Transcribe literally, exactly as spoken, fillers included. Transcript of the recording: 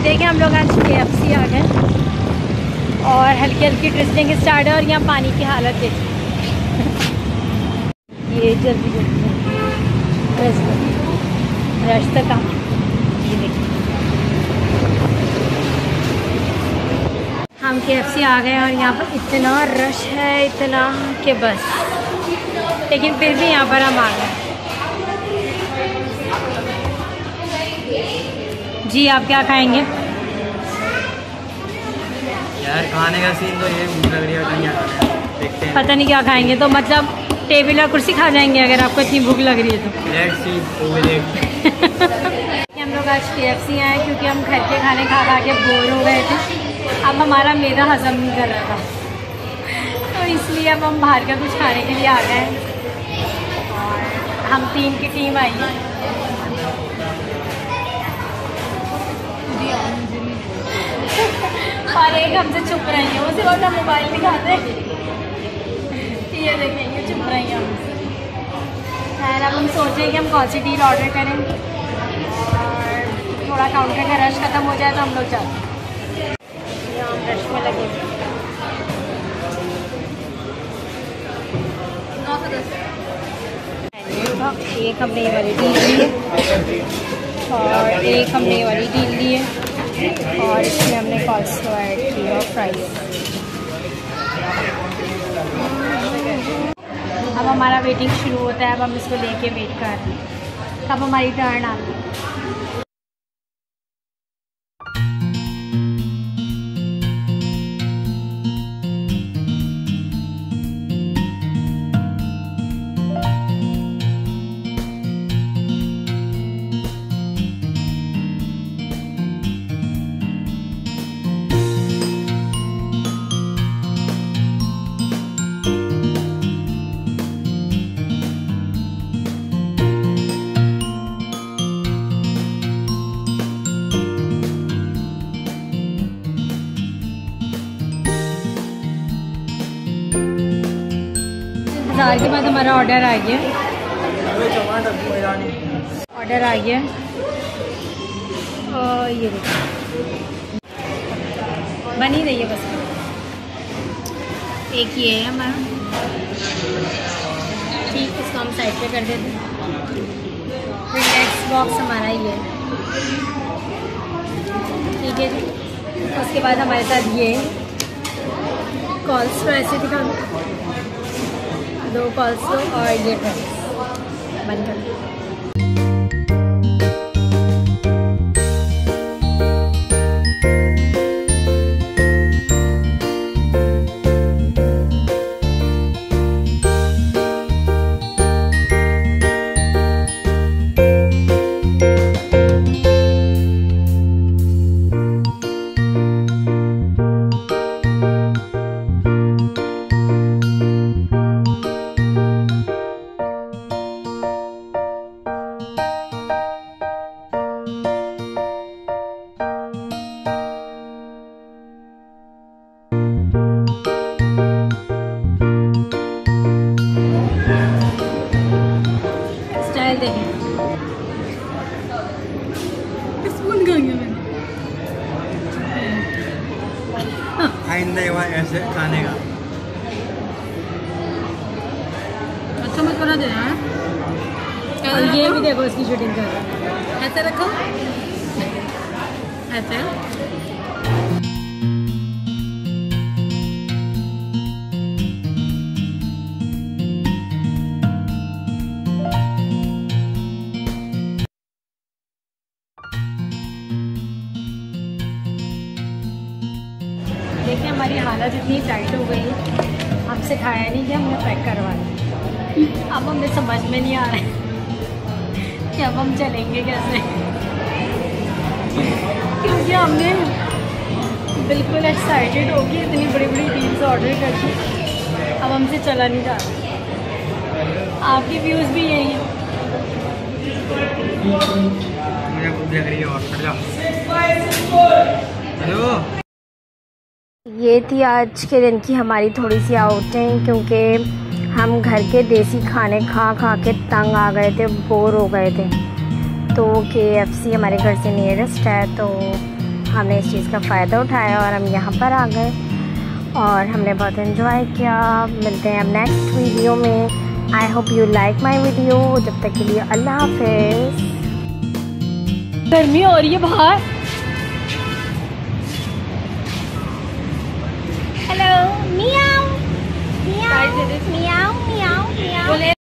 देखिए हम लोग आज के एफ सी आ गए और हल्की हल्की ड्रिजलिंग स्टार्ट है और यहाँ पानी की हालत देखिए। ये जल्दी जल्दी रश तक आ ये देखिए हम के एफ सी आ गए और यहाँ पर इतना रश है इतना कि बस, लेकिन फिर भी यहाँ पर हम आ गए। जी आप क्या खाएंगे? यार खाने का सीन तो ये भूख लग रही है, कहीं देखते हैं। पता नहीं क्या खाएंगे, तो मतलब टेबल और कुर्सी खा जाएंगे अगर आपको इतनी भूख लग रही है तो। लेट्स सी हम लोग आज के एफ सी आए क्योंकि हम घर के खाने खा खा के बोर हो गए थे। अब हमारा मैदा हजम नहीं कर रहा था, तो इसलिए अब हम बाहर का कुछ खाने के लिए आ गए और हम टीम की टीम आई है। और एक हमसे चुप रही है, वो सिर्फ अपना मोबाइल दिखाते हैं। ये देखेंगे चुप रही है हमसे। खैर अब हम सोचें कि हम कौन सी डील ऑर्डर करें और थोड़ा काउंटर का रश ख़त्म हो जाए तो हम लोग जाते हैं। यहाँ हम रश में लगे एक हमने ये वाली डील ली है और एक हमने ये वाली डील ली है और इसमें हमने कॉल्सो ऐड की और फ्राइज। अब हमारा वेटिंग शुरू होता है, अब हम इसको लेके वेट कर रहे हैं कब हमारी टर्न आती है। इंतज़ार के बाद हमारा ऑर्डर आ गया, ऑर्डर आ गया और ये देखिए बन ही रही है बस। एक ये है हमारा, ठीक इसको हम साइड पे कर देते हैं। फिर नेक्स्ट बॉक्स हमारा ये है, ठीक है जी। उसके बाद हमारे साथ ये कॉल्स तो ऐसे दिखा दो कॉल्स और ये बंद कर दो। आइंदा ऐसे खाने का अच्छा मत बना देना है। और ये भी देखो इसकी शूटिंग कर रहा है, ऐसे रखो ऐसे। देखिए हमारी हालत इतनी टाइट हो गई है, हमसे खाया नहीं कि हमने पैक करवा दिया। अब हमें समझ में नहीं आ रहा है कि अब हम चलेंगे कैसे, क्योंकि हमने बिल्कुल एक्साइटेड हो गई इतनी बड़ी बड़ी डील्स ऑर्डर करके, अब हमसे चला नहीं जा रहा। आपकी व्यूज़ भी यही हैं। मुझे भूख लग रही है और हेलो। ये थी आज के दिन की हमारी थोड़ी सी आउटिंग, क्योंकि हम घर के देसी खाने खा खा के तंग आ गए थे, बोर हो गए थे। तो के एफ सी हमारे घर से नियरेस्ट है, तो हमने इस चीज़ का फ़ायदा उठाया और हम यहाँ पर आ गए और हमने बहुत एंजॉय किया। मिलते हैं अब नेक्स्ट वीडियो में। I hope you like my video. जब तक के लिए अल्लाह हाफिज़। गर्मी हो रही है बाहर। हेलो मियाओ मियाओ मियाओ मियाओ मियाओ।